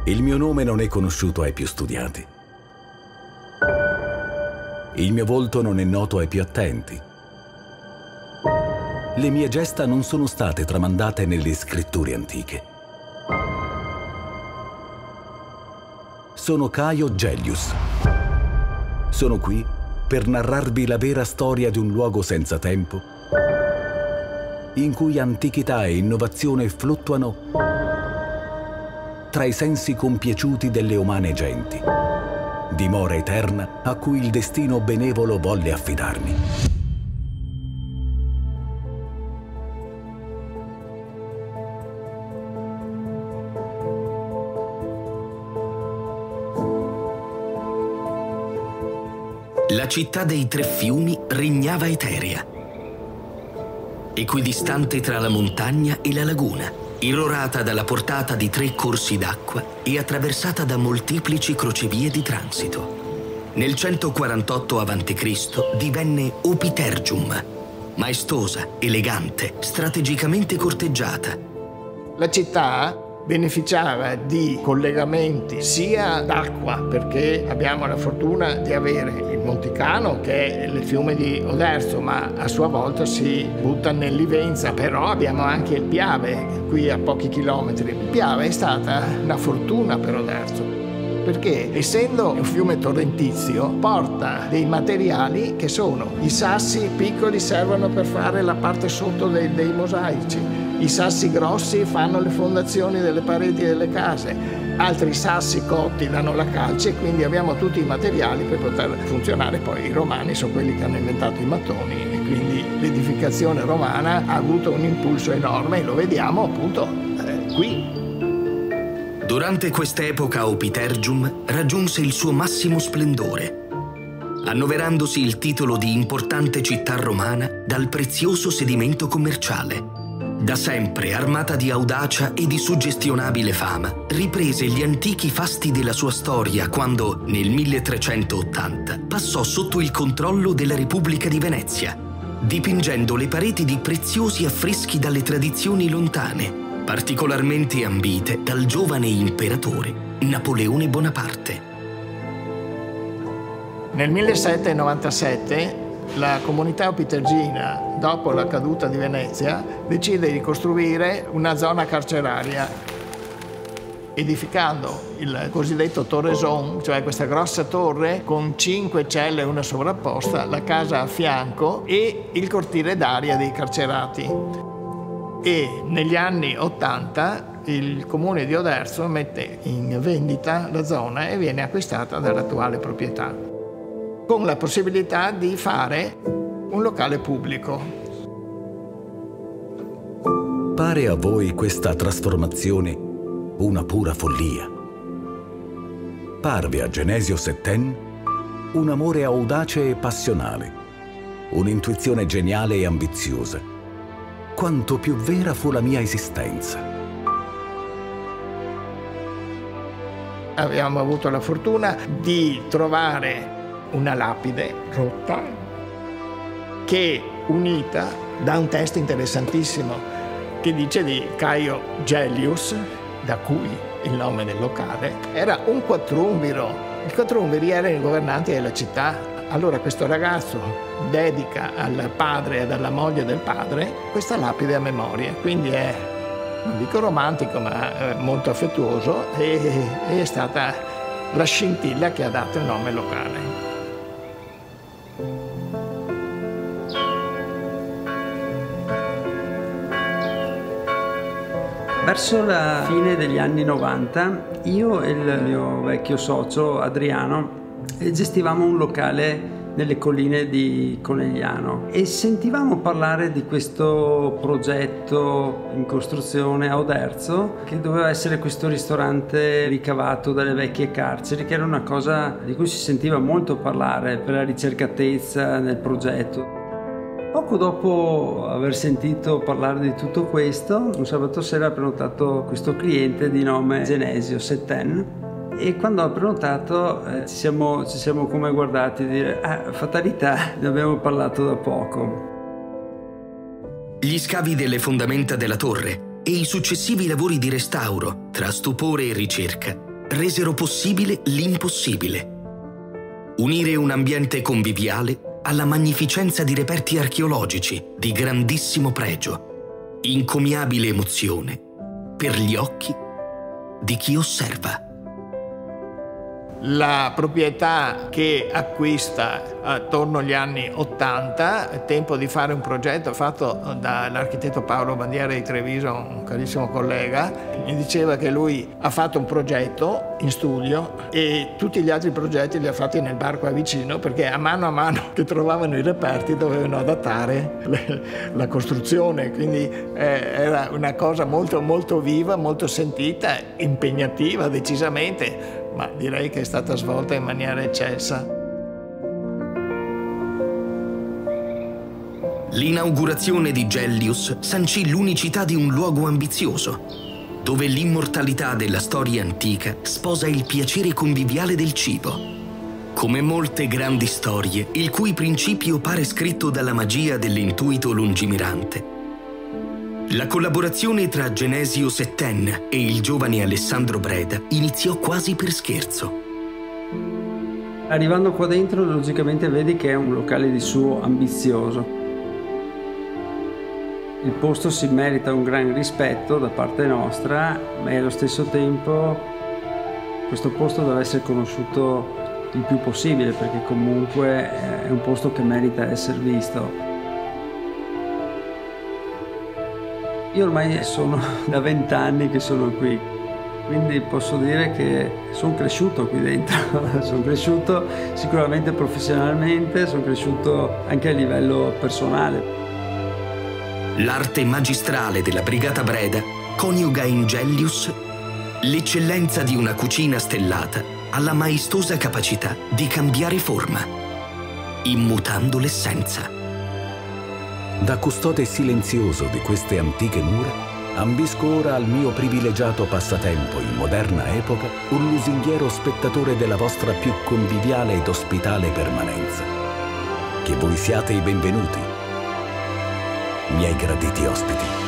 Il mio nome non è conosciuto ai più studiati. Il mio volto non è noto ai più attenti. Le mie gesta non sono state tramandate nelle scritture antiche. Sono Caio Gellius. Sono qui per narrarvi la vera storia di un luogo senza tempo, in cui antichità e innovazione fluttuano tra i sensi compiaciuti delle umane genti, dimora eterna a cui il destino benevolo volle affidarmi. La città dei tre fiumi regnava eterea, equidistante tra la montagna e la laguna, irrorata dalla portata di 3 corsi d'acqua e attraversata da molteplici crocevie di transito. Nel 148 a.C. divenne Opitergium, maestosa, elegante, strategicamente corteggiata. La città beneficiava di collegamenti sia d'acqua, perché abbiamo la fortuna di avere il Monticano, che è il fiume di Oderzo, ma a sua volta si butta nell'Ivenza, però abbiamo anche il Piave, qui a pochi chilometri. Il Piave è stata una fortuna per Oderzo, perché essendo un fiume torrentizio porta dei materiali che sono i sassi piccoli, servono per fare la parte sotto dei mosaici. I sassi grossi fanno le fondazioni delle pareti delle case, altri sassi cotti danno la calce, e quindi abbiamo tutti i materiali per poter funzionare. Poi i romani sono quelli che hanno inventato i mattoni, e quindi l'edificazione romana ha avuto un impulso enorme, e lo vediamo appunto qui. Durante quest'epoca Opitergium raggiunse il suo massimo splendore, annoverandosi il titolo di importante città romana dal prezioso sedimento commerciale. Da sempre armata di audacia e di suggestionabile fama, riprese gli antichi fasti della sua storia quando, nel 1380, passò sotto il controllo della Repubblica di Venezia, dipingendo le pareti di preziosi affreschi dalle tradizioni lontane, particolarmente ambite dal giovane imperatore Napoleone Bonaparte. Nel 1797 la comunità opitergina, dopo la caduta di Venezia, decide di costruire una zona carceraria, edificando il cosiddetto Torreson, cioè questa grossa torre con 5 celle una sovrapposta, la casa a fianco e il cortile d'aria dei carcerati. E negli anni 80 il comune di Oderzo mette in vendita la zona e viene acquistata dall'attuale proprietà, con la possibilità di fare un locale pubblico. Pare a voi questa trasformazione una pura follia? Parve a Genesio Setten un amore audace e passionale, un'intuizione geniale e ambiziosa. Quanto più vera fu la mia esistenza. Abbiamo avuto la fortuna di trovare una lapide rotta che, unita da un testo interessantissimo che dice di Caio Gellius, da cui il nome del locale, era un quattrumviro. I quattrumviri erano i governanti della città. Allora questo ragazzo dedica al padre e alla moglie del padre questa lapide a memoria, quindi è, non dico romantico, ma molto affettuoso, e è stata la scintilla che ha dato il nome locale. Verso la fine degli anni 90, io e il mio vecchio socio Adriano gestivamo un locale nelle colline di Conegliano e sentivamo parlare di questo progetto in costruzione a Oderzo, che doveva essere questo ristorante ricavato dalle vecchie carceri, che era una cosa di cui si sentiva molto parlare per la ricercatezza nel progetto. Poco dopo aver sentito parlare di tutto questo, un sabato sera ha prenotato questo cliente di nome Genesio Setten, e quando ha prenotato ci siamo come guardati e dire fatalità, ne abbiamo parlato da poco. Gli scavi delle fondamenta della torre e i successivi lavori di restauro, tra stupore e ricerca, resero possibile l'impossibile: unire un ambiente conviviale alla magnificenza di reperti archeologici di grandissimo pregio, incommiabile emozione per gli occhi di chi osserva. La proprietà che acquista attorno agli anni 80, è tempo di fare un progetto fatto dall'architetto Paolo Bandiera di Treviso, un carissimo collega. Mi diceva che lui ha fatto un progetto in studio e tutti gli altri progetti li ha fatti nel bar qua vicino, perché a mano che trovavano i reperti dovevano adattare la costruzione, quindi era una cosa molto, molto viva, molto sentita, impegnativa decisamente, ma direi che è stata svolta in maniera eccelsa. L'inaugurazione di Gellius sancì l'unicità di un luogo ambizioso, dove l'immortalità della storia antica sposa il piacere conviviale del cibo. Come molte grandi storie, il cui principio pare scritto dalla magia dell'intuito lungimirante, la collaborazione tra Genesio Setten e il giovane Alessandro Breda iniziò quasi per scherzo. Arrivando qua dentro, logicamente vedi che è un locale di suo ambizioso. Il posto si merita un gran rispetto da parte nostra, ma allo stesso tempo questo posto deve essere conosciuto il più possibile, perché comunque è un posto che merita essere visto. Io ormai sono da 20 anni che sono qui, quindi posso dire che sono cresciuto qui dentro. Sono cresciuto sicuramente professionalmente, sono cresciuto anche a livello personale. L'arte magistrale della Brigata Breda coniuga in Gellius l'eccellenza di una cucina stellata alla maestosa capacità di cambiare forma, immutando l'essenza. Da custode silenzioso di queste antiche mura, ambisco ora al mio privilegiato passatempo in moderna epoca, un lusinghiero spettatore della vostra più conviviale ed ospitale permanenza. Che voi siate i benvenuti, miei graditi ospiti.